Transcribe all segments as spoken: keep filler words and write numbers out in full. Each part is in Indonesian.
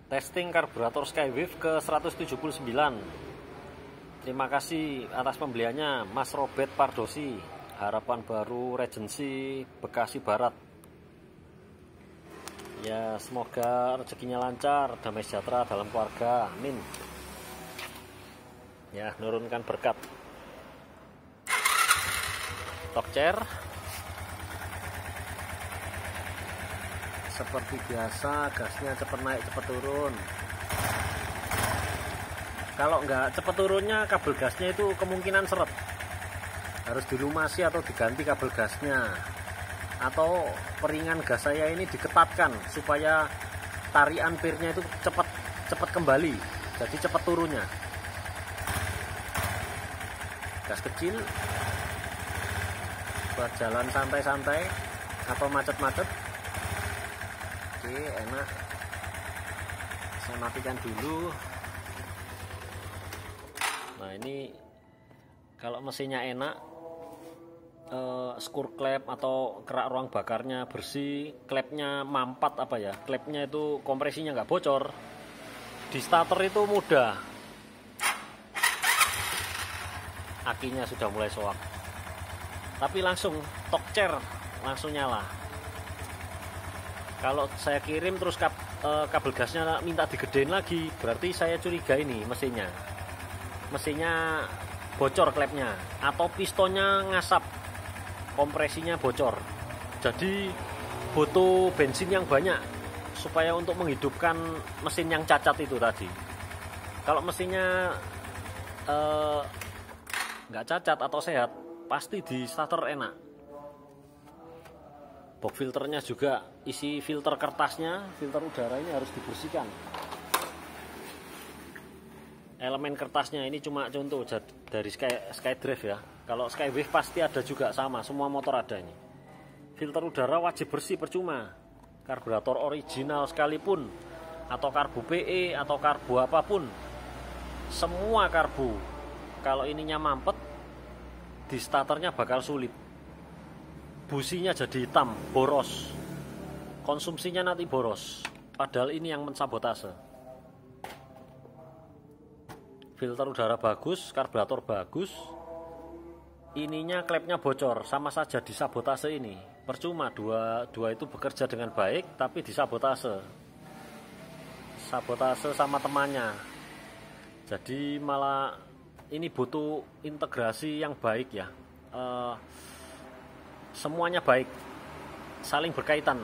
Testing karburator Skywave ke seratus tujuh puluh sembilan. Terima kasih atas pembeliannya Mas Robert Pardosi, Harapan Baru Regency, Bekasi Barat. Ya, semoga rezekinya lancar, damai sejahtera dalam keluarga, amin. Ya, nurunkan berkat. Talk chair seperti biasa, gasnya cepat naik cepat turun. Kalau nggak cepat turunnya, kabel gasnya itu kemungkinan seret, harus dilumasi atau diganti kabel gasnya, atau peringan gas saya ini diketatkan supaya tari ampirnya itu cepat cepat kembali, jadi cepat turunnya. Gas kecil buat jalan santai-santai atau macet-macet. Oke, enak. Saya matikan dulu. Nah, ini kalau mesinnya enak, eh, skur klep atau kerak ruang bakarnya bersih, klepnya mampat apa ya, klepnya itu kompresinya nggak bocor, di starter itu mudah. Akinya sudah mulai soak, tapi langsung talk chair langsung nyala. Kalau saya kirim terus kab, e, kabel gasnya minta digedein lagi, berarti saya curiga ini mesinnya mesinnya bocor klepnya, atau pistonnya ngasap, kompresinya bocor. Jadi butuh bensin yang banyak supaya untuk menghidupkan mesin yang cacat itu tadi. Kalau mesinnya nggak e, cacat atau sehat, pasti di starter enak. Box filternya juga, isi filter kertasnya, filter udara ini harus dibersihkan. Elemen kertasnya ini cuma contoh dari Sky, Skydrive ya. Kalau Skywave pasti ada juga, sama, semua motor ada ini. Filter udara wajib bersih, percuma. Karburator original sekalipun, atau karbu P E, atau karbu apapun. Semua karbu, kalau ininya mampet, di starternya bakal sulit. Businya jadi hitam, boros, konsumsinya nanti boros, padahal ini yang mensabotase. Filter udara bagus, karburator bagus, ininya klepnya bocor, sama saja disabotase ini. Percuma, dua, dua itu bekerja dengan baik tapi disabotase, sabotase sama temannya. Jadi malah ini butuh integrasi yang baik ya. uh, Semuanya baik, saling berkaitan.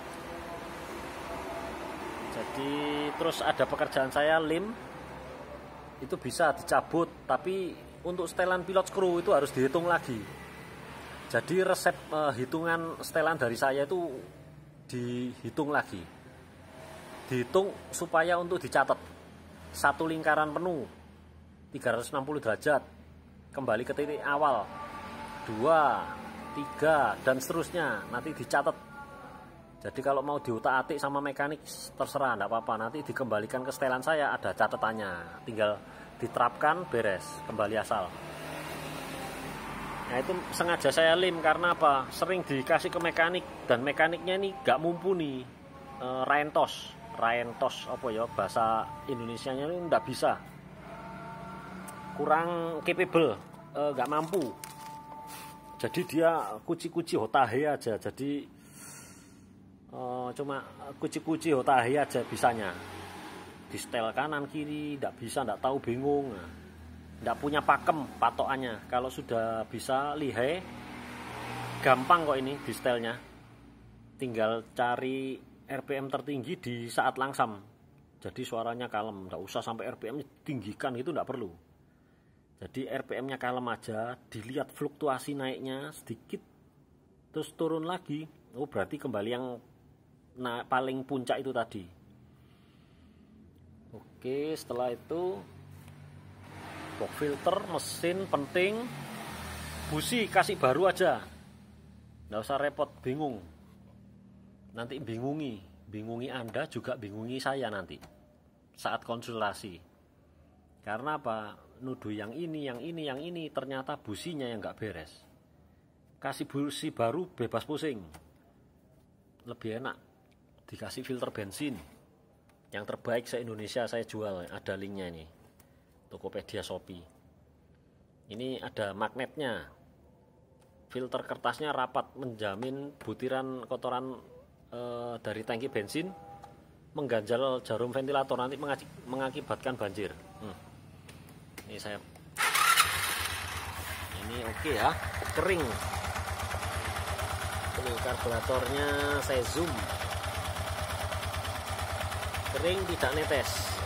Jadi terus ada pekerjaan saya lem, itu bisa dicabut, tapi untuk setelan pilot screw itu harus dihitung lagi. Jadi resep eh, hitungan setelan dari saya itu dihitung lagi, dihitung supaya untuk dicatat. Satu lingkaran penuh tiga ratus enam puluh derajat, kembali ke titik awal, dua, tiga, dan seterusnya, nanti dicatat. Jadi kalau mau diutak-atik sama mekanik terserah, enggak apa-apa, nanti dikembalikan ke setelan saya, ada catatannya, tinggal diterapkan, beres, kembali asal. Nah, itu sengaja saya lem karena apa? Sering dikasih ke mekanik dan mekaniknya ini gak mumpuni. e, Raentos, Raentos apa ya bahasa Indonesianya ini enggak bisa, kurang capable, e, gak mampu. Jadi dia kuci-kuci hotahe aja, jadi uh, cuma kuci-kuci hotahe aja bisanya. Di setel kanan kiri, tidak bisa, tidak tahu, bingung, tidak punya pakem patokannya. Kalau sudah bisa lihai, gampang kok ini di setelnya. Tinggal cari R P M tertinggi di saat langsam, jadi suaranya kalem, tidak usah sampai R P M tinggikan, itu tidak perlu. Jadi R P M-nya kalem aja, dilihat fluktuasi naiknya sedikit, terus turun lagi. Oh, berarti kembali yang nah, paling puncak itu tadi. Oke, setelah itu box filter, mesin penting, busi kasih baru aja, nggak usah repot, bingung. Nanti bingungi, bingungi Anda juga bingungi saya nanti saat konsultasi. Karena apa? Nuduh yang ini, yang ini, yang ini, ternyata businya yang nggak beres. Kasih busi baru bebas pusing, lebih enak. Dikasih filter bensin, Yang terbaik se-Indonesia saya jual, ada linknya ini. Tokopedia Shopee. Ini ada magnetnya. Filter kertasnya rapat, menjamin butiran kotoran e, dari tangki bensin mengganjal jarum ventilator, nanti mengakibatkan banjir. Hmm. Ini saya ini oke okay ya, kering. Ini karburatornya saya zoom. Kering, tidak netes.